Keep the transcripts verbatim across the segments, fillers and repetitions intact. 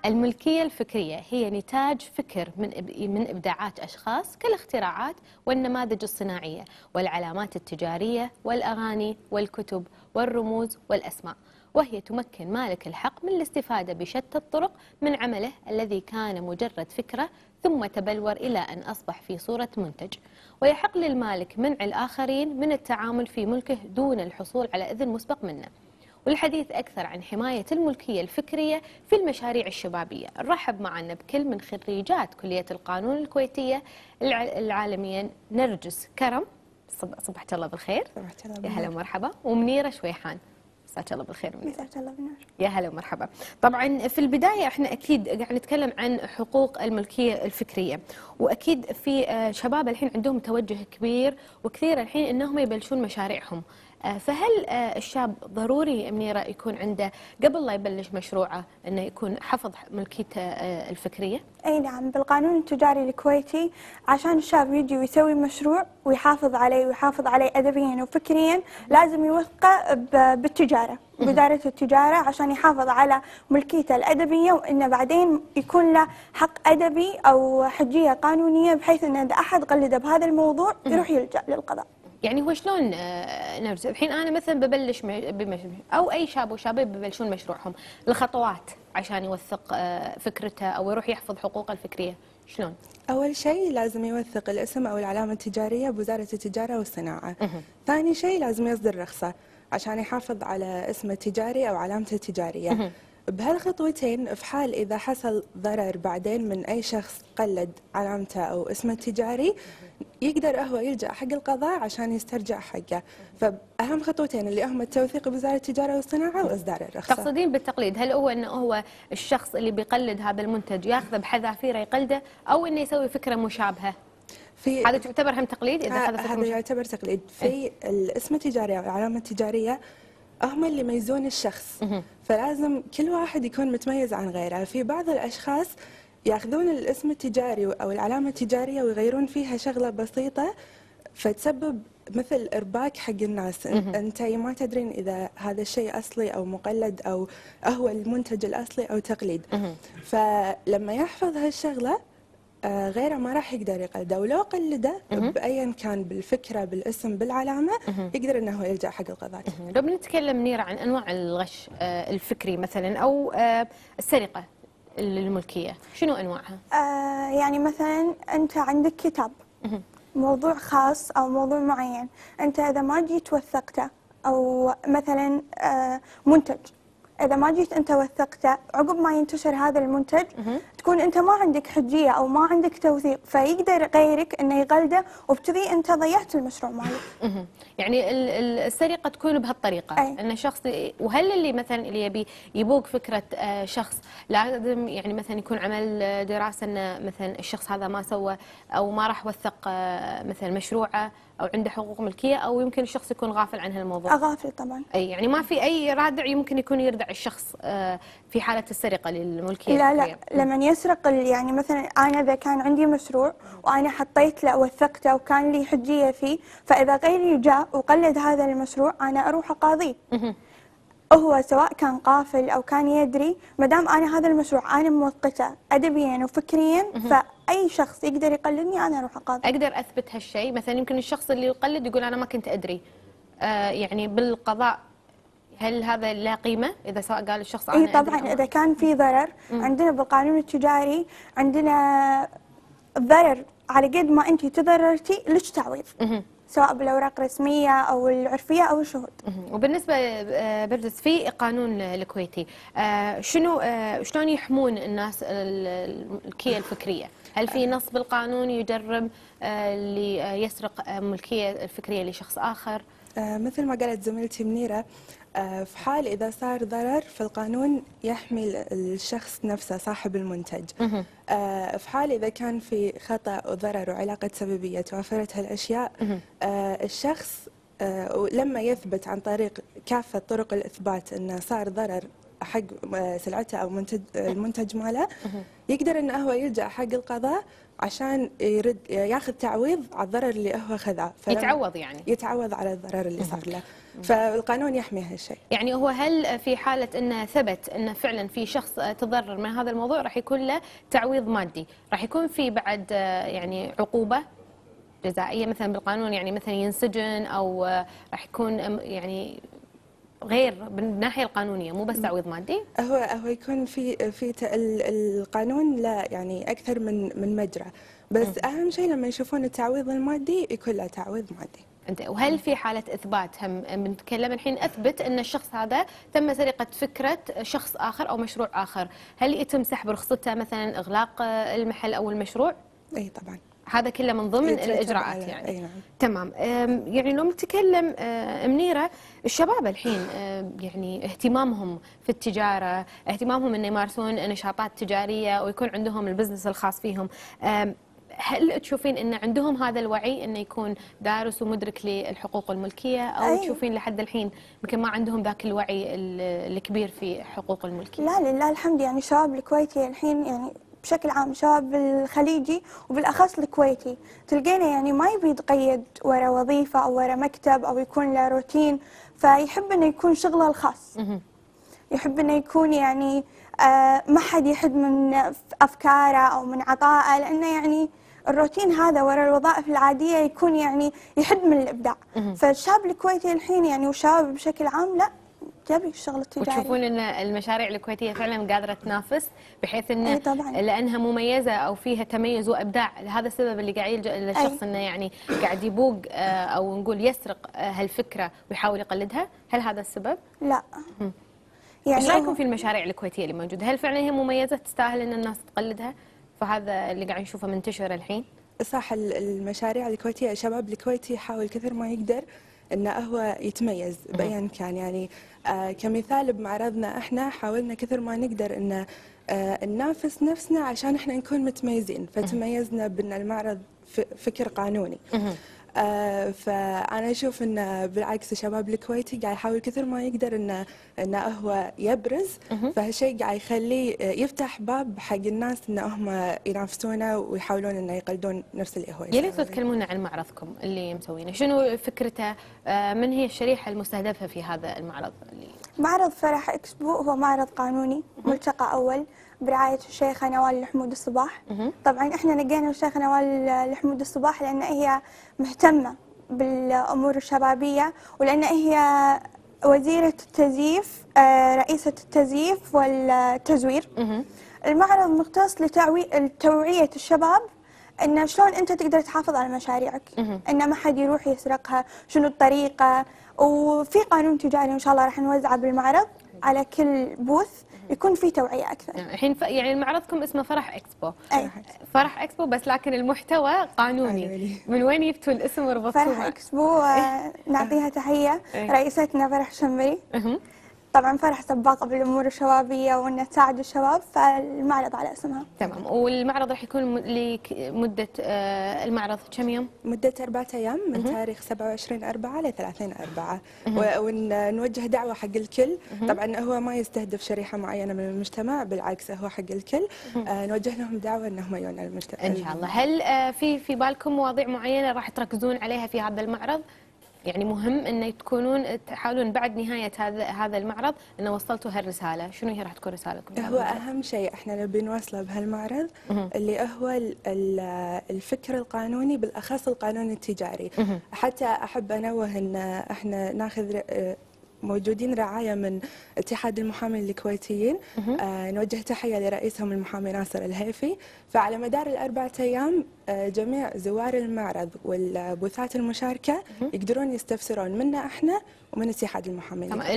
الملكية الفكرية هي نتاج فكر من من إبداعات أشخاص كالاختراعات والنماذج الصناعية والعلامات التجارية والأغاني والكتب والرموز والأسماء، وهي تمكن مالك الحق من الاستفادة بشتى الطرق من عمله الذي كان مجرد فكرة ثم تبلور إلى أن أصبح في صورة منتج. ويحق للمالك منع الآخرين من التعامل في ملكه دون الحصول على إذن مسبق منه. والحديث أكثر عن حماية الملكية الفكرية في المشاريع الشبابية، نرحب معنا بكل من خريجات كلية القانون الكويتية العالمية نرجس كرم، صبحت الله بالخير. صبحت الله يا بالنور. هلا ومرحبا. ومنيرة شويحان، مساك الله بالخير منيرة. مساك الله بالنور. يا هلا ومرحبا. طبعا في البداية احنا أكيد قاعد نتكلم عن حقوق الملكية الفكرية، وأكيد في شباب الحين عندهم توجه كبير وكثير الحين أنهم يبلشون مشاريعهم، فهل الشاب ضروري منيرة يكون عنده قبل لا يبلش مشروعه أنه يكون حفظ ملكيته الفكرية؟ أي نعم، بالقانون التجاري الكويتي عشان الشاب يجي ويسوي مشروع ويحافظ عليه ويحافظ عليه أدبيا وفكريا لازم يوثقه بالتجارة، بإدارة التجارة، عشان يحافظ على ملكيته الأدبية، وإنه بعدين يكون له حق أدبي أو حجية قانونية، بحيث إن إذا أحد قلده بهذا الموضوع يروح يلجأ للقضاء. يعني هو شلون نرجس؟ الحين انا مثلا ببلش بمشروع او اي شاب وشابه ببلشون مشروعهم، الخطوات عشان يوثق فكرته او يروح يحفظ حقوقه الفكريه شلون؟ اول شيء لازم يوثق الاسم او العلامه التجاريه بوزاره التجاره والصناعه. ثاني شيء لازم يصدر رخصه عشان يحافظ على اسمه التجاري او علامته التجاريه. بهالخطوتين في حال إذا حصل ضرر بعدين من أي شخص قلد علامته أو اسمه التجاري يقدر هو يلجأ حق القضاء عشان يسترجع حقه. فأهم خطوتين اللي هم التوثيق بوزارة التجارة والصناعة وإصدار الرخصة. تقصدين بالتقليد هل هو أنه هو الشخص اللي بيقلد هذا المنتج ياخذه بحذافيره يقلده، أو أنه يسوي فكرة مشابهة؟ في هذا تعتبر هم تقليد؟ إذا هذا هذا يعتبر تقليد. في إيه؟ الاسم التجاري أو العلامة التجارية هم اللي يميزون الشخص، فلازم كل واحد يكون متميز عن غيره. في بعض الأشخاص ياخذون الاسم التجاري أو العلامة التجارية ويغيرون فيها شغلة بسيطة فتسبب مثل إرباك حق الناس. أنت ما تدرين إذا هذا الشيء أصلي أو مقلد أو هو المنتج الأصلي أو تقليد. فلما يحفظ هالشغلة غيره ما راح يقدر يقلده، ولو قلده بأيا كان بالفكرة بالاسم بالعلامة يقدر أنه يلجأ حق القضاء. لو بنتكلم منيرة عن أنواع الغش الفكري مثلا أو السرقة الملكية، شنو أنواعها؟ آه يعني مثلا أنت عندك كتاب موضوع خاص أو موضوع معين، أنت إذا ما جيت وثقته، أو مثلا آه منتج إذا ما جيت أنت وثقته عقب ما ينتشر هذا المنتج تكون أنت ما عندك حجية أو ما عندك توثيق، فيقدر غيرك أنه يقلده، وبكذي أنت ضيعت المشروع مالك. يعني السرقة تكون بهالطريقة، أي. أن شخص، وهل اللي مثلا اللي يبي يبوق فكرة شخص لازم يعني مثلا يكون عمل دراسة أن مثلا الشخص هذا ما سوى أو ما راح وثق مثلا مشروعه أو عنده حقوق ملكية، أو يمكن الشخص يكون غافل عن هالموضوع؟ غافل طبعا. أي يعني ما في أي رادع يمكن يكون يردع الشخص في حالة السرقة للملكية لا الفكرية. لا، لمن يسرق يعني مثلا أنا إذا كان عندي مشروع وأنا حطيت له وثقته وكان لي حجية فيه، فإذا غيري جاء وقلد هذا المشروع أنا أروح أقاضيه. هو سواء كان قافل أو كان يدري، ما دام أنا هذا المشروع أنا موثقته أدبيا وفكريا، فأي شخص يقدر يقلدني أنا أروح أقاضي. أقدر أثبت هالشيء؟ مثلا يمكن الشخص اللي يقلد يقول أنا ما كنت أدري، آه يعني بالقضاء هل هذا له قيمة إذا سواء قال الشخص أنا أي طبعا أدري؟ إذا كان في ضرر. مم. عندنا بالقانون التجاري عندنا الضرر على قد ما أنت تضررتي لك تعويض، سواء بالأوراق الرسمية أو العرفية أو الشهود. وبالنسبة بردس في قانون الكويتي شنو شلون يحمون الناس الملكية الفكرية؟ هل في نص بالقانون يجرم اللي يسرق ملكية الفكرية لشخص آخر؟ مثل ما قالت زميلتي منيرة، في حال إذا صار ضرر فالقانون يحمي الشخص نفسه صاحب المنتج. في حال إذا كان في خطأ وضرر وعلاقة سببية توافرت هالأشياء، الشخص لما يثبت عن طريق كافة طرق الإثبات أنه صار ضرر حق سلعته أو منتج المنتج ماله، يقدر أنه هو يلجأ حق القضاء عشان يرد ياخذ تعويض على الضرر اللي هو خذه. يتعوض يعني؟ يتعوض على الضرر اللي صار له. فالقانون يحمي هالشيء. يعني هو هل في حالة أنه ثبت أنه فعلا في شخص تضرر من هذا الموضوع راح يكون له تعويض مادي، راح يكون في بعد يعني عقوبة جزائية مثلا بالقانون، يعني مثلا ينسجن أو راح يكون يعني غير بالناحية القانونية مو بس تعويض مادي؟ هو هو يكون في في القانون لا يعني أكثر من من مجرى، بس أهم شيء لما يشوفون التعويض المادي يكون له تعويض مادي. انت وهل في حالة إثبات، هم بنتكلم الحين أثبت أن الشخص هذا تم سرقة فكرة شخص آخر أو مشروع آخر، هل يتم سحب رخصته مثلا، إغلاق المحل أو المشروع؟ أي طبعا. هذا كله من ضمن الإجراءات يعني. أي نعم. تمام. يعني لو نتكلم منيرة، الشباب الحين يعني اهتمامهم في التجارة، اهتمامهم أن يمارسون نشاطات تجارية ويكون عندهم البزنس الخاص فيهم، هل تشوفين أن عندهم هذا الوعي أنه يكون دارس ومدرك للحقوق الملكية، أو أي. تشوفين لحد الحين يمكن ما عندهم ذاك الوعي الكبير في حقوق الملكية؟ لا لله الحمد، يعني الشباب الكويتي الحين يعني بشكل عام، الشباب الخليجي وبالأخص الكويتي تلقينا يعني ما يبي يتقيد ورا وظيفة أو ورا مكتب أو يكون له روتين، فيحب أنه يكون شغله الخاص، يحب أنه يكون يعني آه ما حد يحد من أفكاره أو من عطائه، لأنه يعني الروتين هذا ورا الوظائف العادية يكون يعني يحد من الإبداع. فالشاب الكويتي الحين يعني والشباب بشكل عام لا تبي الشغل التجاري. وتشوفون ان المشاريع الكويتيه فعلا قادره تنافس، بحيث انه أي طبعاً. لانها مميزه او فيها تميز وابداع، هذا السبب اللي قاعد يلجا للشخص انه يعني قاعد يبوق او نقول يسرق هالفكره ويحاول يقلدها، هل هذا السبب؟ لا. يعني ايش رايكم في المشاريع الكويتيه اللي موجوده؟ هل فعلا هي مميزه تستاهل ان الناس تقلدها؟ فهذا اللي قاعد نشوفه منتشر الحين. صح، المشاريع الكويتية الشباب الكويتي يحاول كثر ما يقدر انه هو يتميز بايا كان. يعني آه كمثال بمعرضنا احنا حاولنا كثر ما نقدر ان آه ننافس نفسنا عشان احنا نكون متميزين، فتميزنا بان المعرض فكر قانوني. آه فانا اشوف انه بالعكس الشباب الكويتي قاعد يحاول كثر ما يقدر انه انه هو يبرز، فهالشيء قاعد يخليه يفتح باب حق الناس ان هم ينافسونه ويحاولون انه يقلدون نفس اللي هو يسويه. يا ريت تكلمونا عن معرضكم اللي مسوينه، شنو فكرته؟ آه من هي الشريحه المستهدفه في هذا المعرض؟ اللي معرض فرح اكسبو هو معرض قانوني ملتقى اول برعاية الشيخة نوال الحمود الصباح. طبعا احنا لقينا الشيخة نوال الحمود الصباح لأن هي مهتمة بالأمور الشبابية، ولأن هي وزيرة التزييف، رئيسة التزييف والتزوير. المعرض مختص لتوعية الشباب إن شلون أنت تقدر تحافظ على مشاريعك، إن ما حد يروح يسرقها، شنو الطريقة، وفي قانون تجاري إن شاء الله راح نوزعه بالمعرض على كل بوث يكون في توعية أكثر. الحين ف... يعني معرضكم اسمه فرح اكسبو. أي. فرح اكسبو بس لكن المحتوى قانوني. من وين جبتوا الاسم وربطتوه؟ فرح اكسبو نعطيها تحية رئيستنا فرح شمري. طبعا فرح سباقة بالأمور الشبابية وأنها تساعد الشباب، فالمعرض على اسمها. تمام. والمعرض راح يكون لمدة المعرض كم يوم؟ مدة أربعة أيام من تاريخ سبعة وعشرين أربعة ل ثلاثين أربعة، ونوجه دعوة حق الكل. طبعا هو ما يستهدف شريحة معينة من المجتمع، بالعكس هو حق الكل. آه نوجه لهم دعوة أنهم يجون المجتمع إن شاء الله. هل في في بالكم مواضيع معينة راح تركزون عليها في هذا المعرض؟ يعني مهم ان تكونون تحاولون بعد نهايه هذا هذا المعرض ان وصلتوا هالرساله، شنو هي راح تكون رسالتكم؟ هو اهم شيء احنا نبي نوصله بهالمعرض اللي هو الفكر القانوني، بالاخص القانون التجاري. حتى احب انوه ان احنا ناخذ موجودين رعاية من اتحاد المحامين الكويتيين. آه نوجه تحية لرئيسهم المحامي ناصر الهيفي. فعلى مدار الأربعة أيام آه جميع زوار المعرض والبوثات المشاركة يقدرون يستفسرون منا احنا ومن اتحاد المحامين. طبعا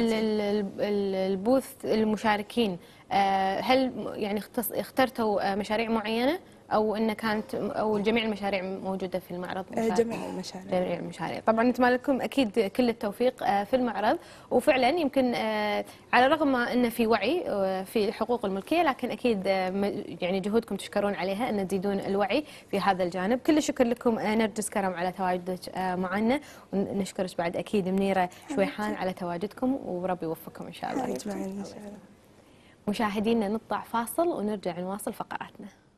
البوث المشاركين آه هل يعني اخترتوا مشاريع معينة او ان كانت او جميع المشاريع موجوده في المعرض؟ جميع المشاريع. جميع المشاريع. طبعا نتمنى لكم اكيد كل التوفيق في المعرض، وفعلا يمكن على الرغم ان في وعي في حقوق الملكيه، لكن اكيد يعني جهودكم تشكرون عليها ان تزيدون الوعي في هذا الجانب. كل الشكر لكم نرجس كرم على تواجدك معنا، ونشكرك بعد اكيد منيره شويحان على تواجدكم، وربي يوفقكم ان شاء الله. ان شاء الله. مشاهدينا نطلع فاصل ونرجع نواصل فقراتنا.